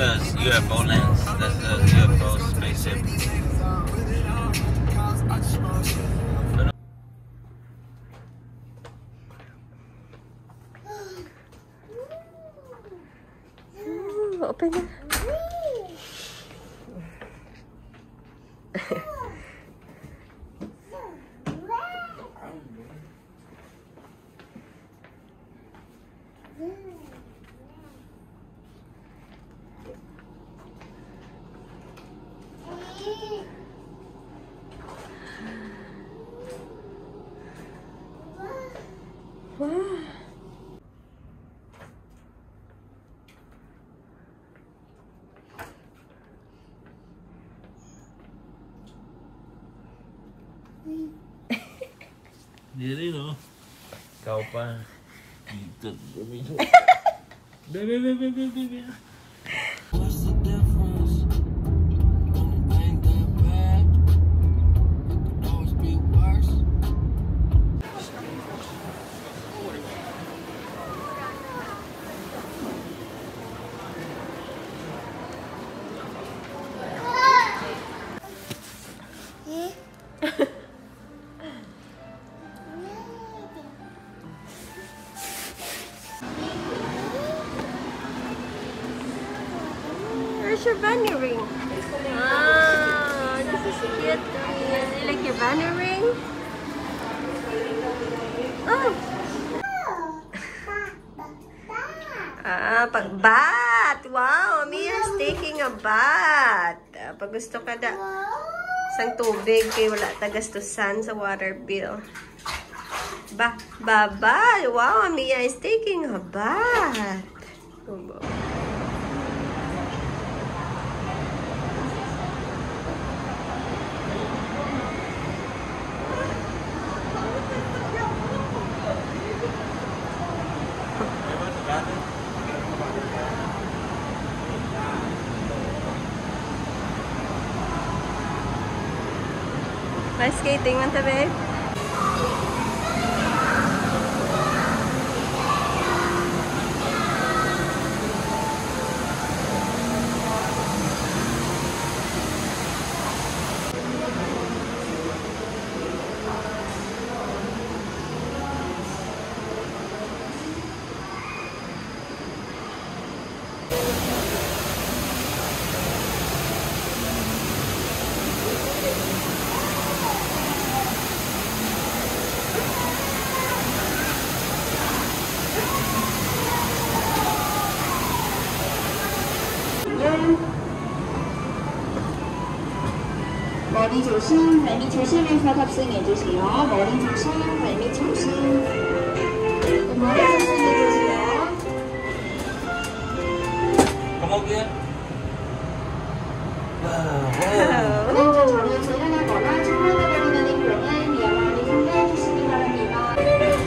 a UFO lens. That's the UFO spaceship. Open na. Wow. Diri no. Kau pa. Gitu. Baby. What's the difference? Ain't that bad? Could always be worse. Where's your bunny ring? Ah, this is cute. You like your bunny ring? Oh. Pag-bath! Wow, Mia's taking a bath. Pag gusto ka da isang tubig, kaya wala tagastusan sa water bill. Baba! Wow, Mia is taking a bath. Nice skating man tabi. 머리 조심, 발밑 조심해서 탑승해주세요. 머리 조심, 발밑 조심. 머리 조심해주세요. Come on, dear. 운전 전후 조련하거나 출발해버리는 경우엔 미안하니 상대해주시기 바랍니다.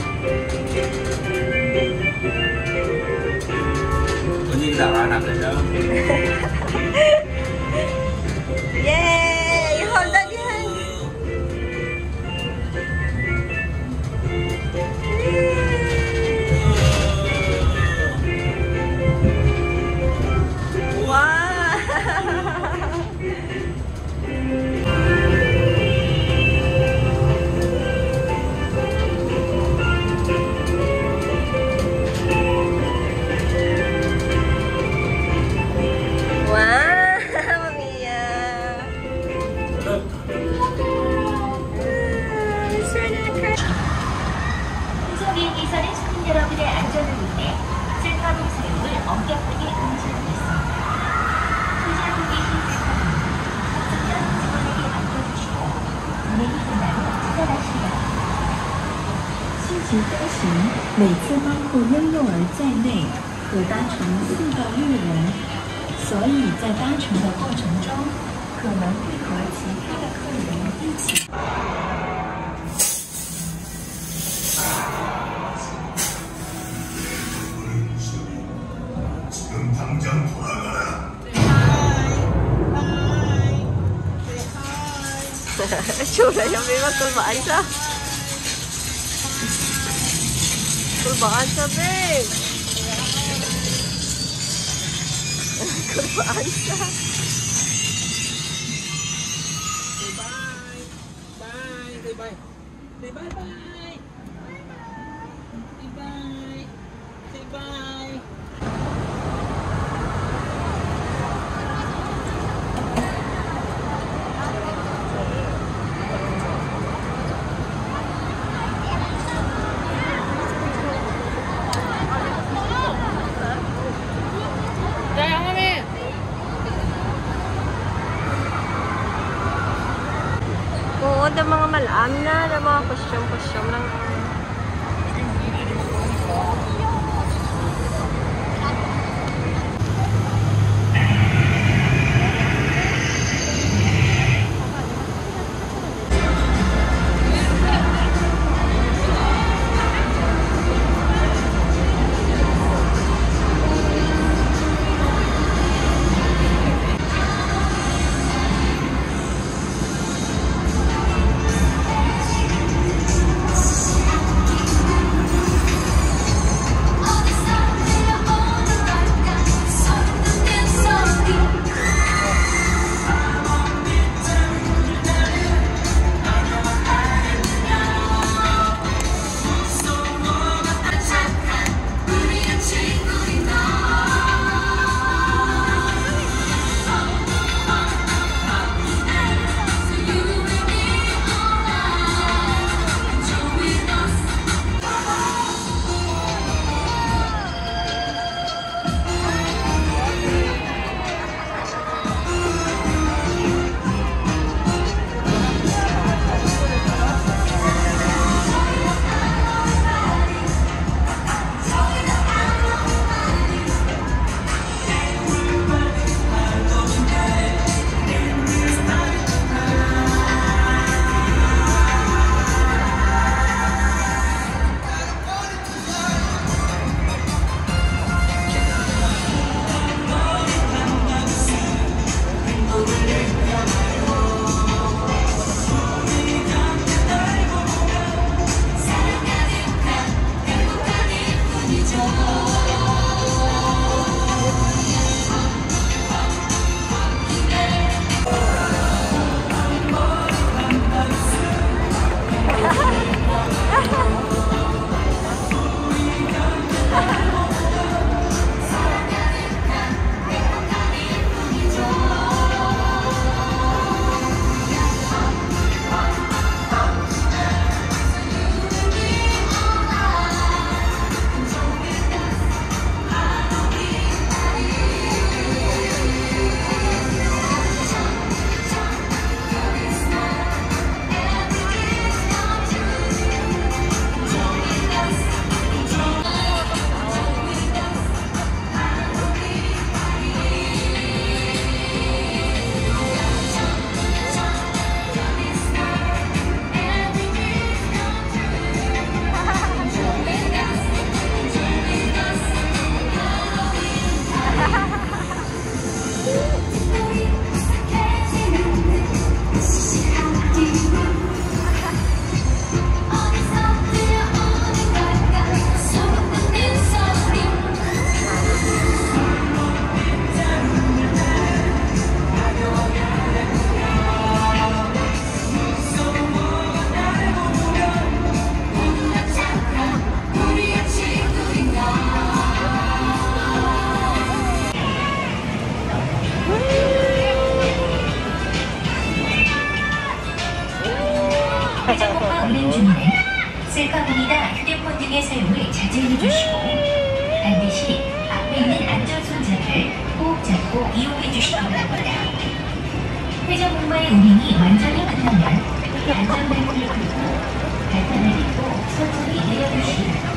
Ini tak anak dah. Yay! Hold on yan! 비행기에서는 시민 여러분의 안전을 위해 셀카봉 사용을 엄격하게 금지하겠습니다. 소지하고 계신 셀카봉은 탑승전 직원에게 맡겨주시고 운행이 끝난 후 찾아가시기 바랍니다. 细节飞行，每次包括婴幼儿在内，可搭乘4到6人，所以在搭乘的过程中，可能会和其他的客人一起。 Tsura yung may magkulbaan siya. Kulbaan siya, babe. Kurpaansa. Say bye. Bye. Say bye. Say bye bye. Say bye. Say bye. Oo, na mga malam na mga kusyong lang. 회전목마 운행 중에는 셀카봉이나 휴대폰 등의 사용을 자제해 주시고 반드시 앞에 있는 안전손잡이를 꼭 잡고 이용해 주시기 바랍니다. 회전목마의 운행이 완전히 끝나면 안전벨트를 풀고 발판을 딛고 천천히 내려주시기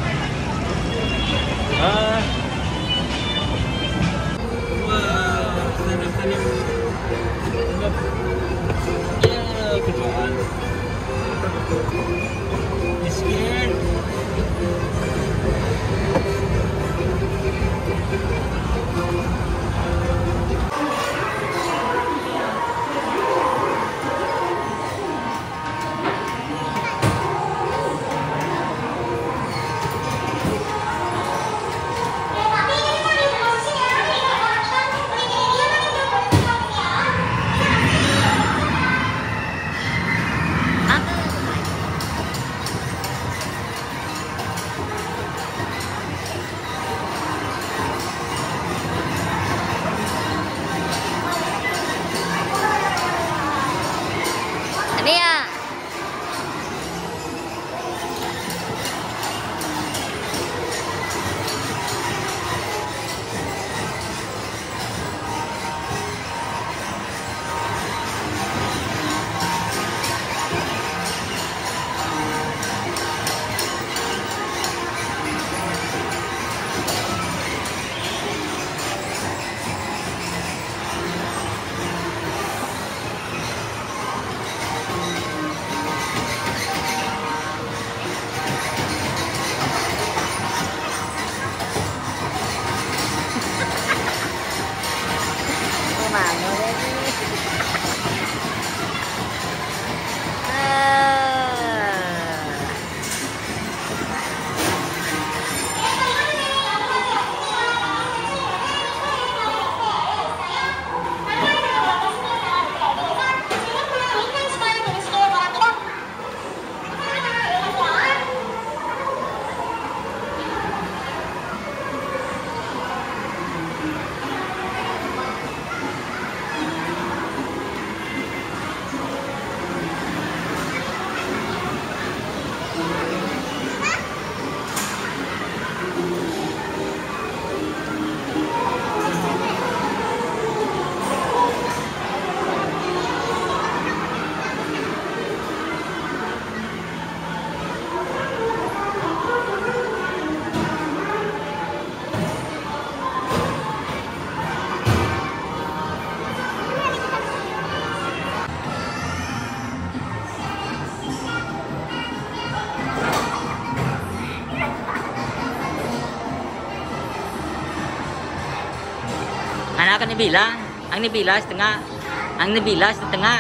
kan ang nibila setengah.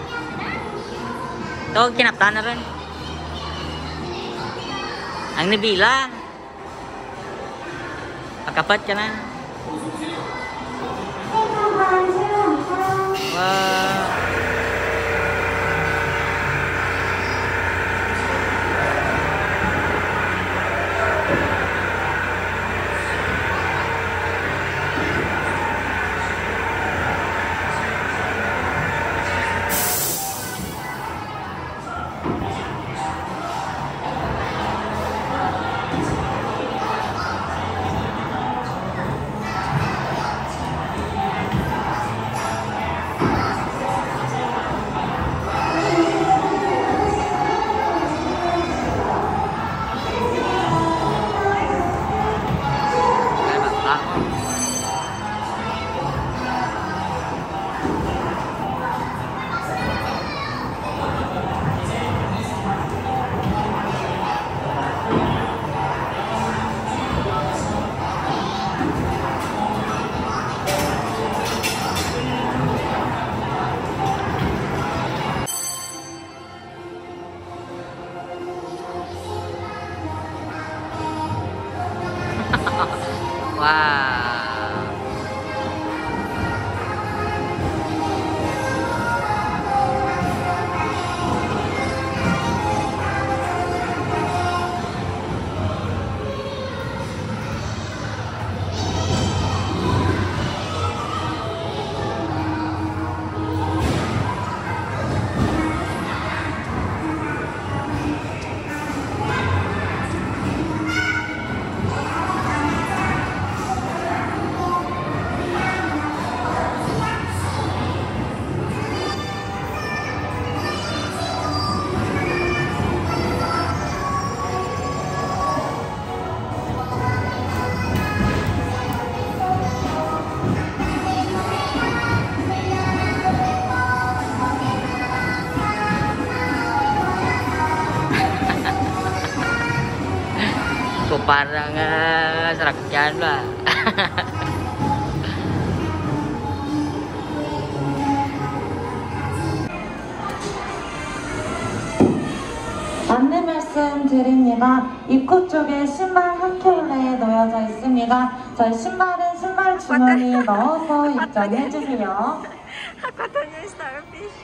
To kinaptan na rin. Ang nibila. Pagkapat ka na. Wow. Wow. Kok parang serakjan lah. 안내 말씀 드립니다. 입구 쪽에 신발 한 켤레 놓여져 있습니다. 저희 신발은 신발 주머니에 넣어서 입장해 주세요. Katanya starfish.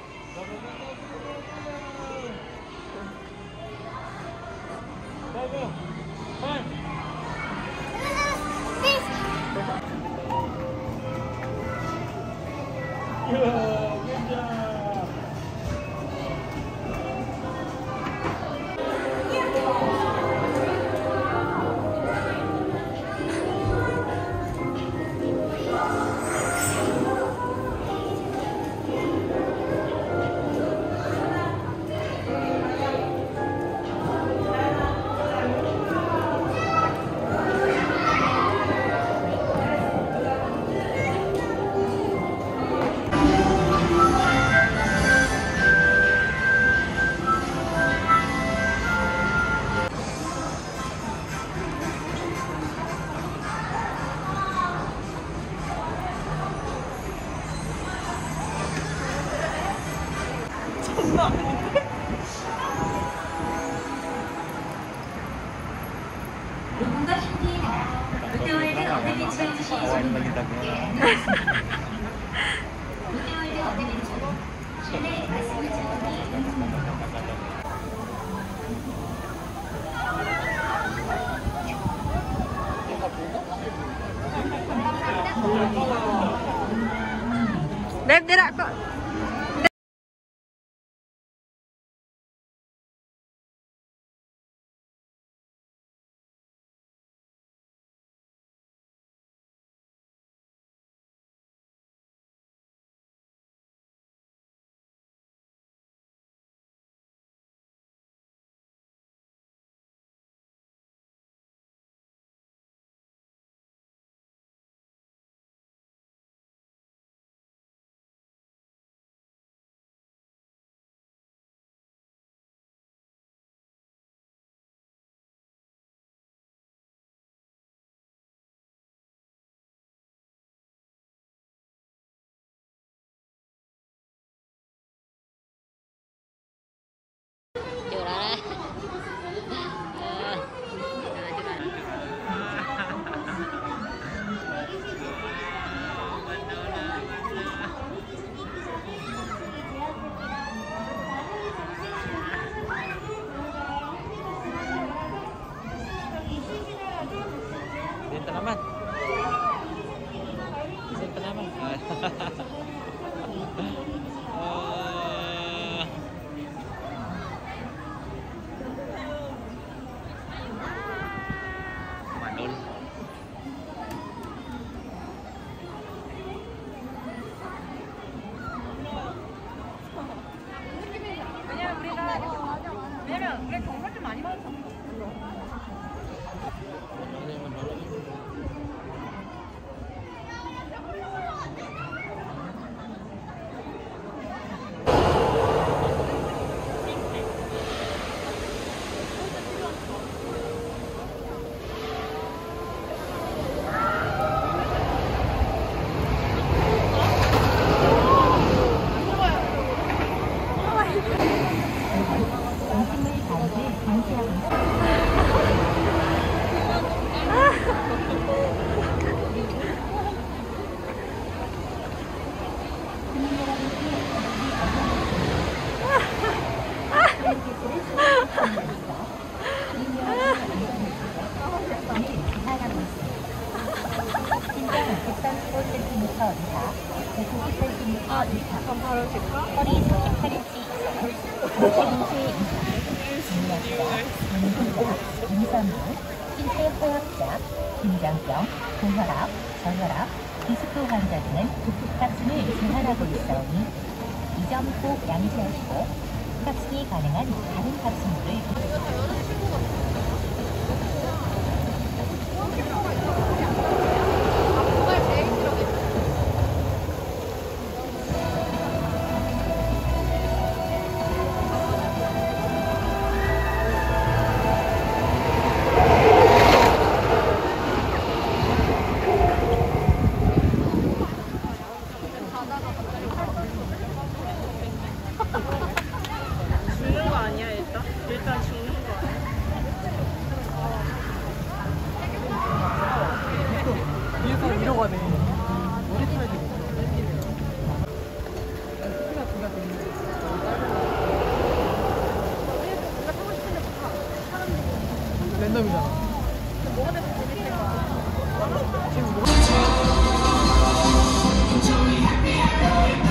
뭔가 신기해요. 롯데월드 어드벤처 시즌입니다. 롯데월드 어드벤처는 실내 마스크 착용이 의무입니다. Beb, dira ko. Sinta naman. Sinta naman. Manol. 왜냐면 우리 정말 좀 많이 받았어. 그럼 바로 줄까? 허리 48인치 인체 임산부, 신체 허약자, 심장병, 고혈압, 저혈압, 디스크 환자 등은 탑승을 제한하고 있사오니 이 점 꼭 양지하시고 탑승이 가능한 다른 탑승물을 죽는 거 아니야 일단? 일단 죽는 거 아니야? 위에서 위로 가네. 랜덤이잖아. 뭐가 돼서 재밌을 거야? 지금 뭐?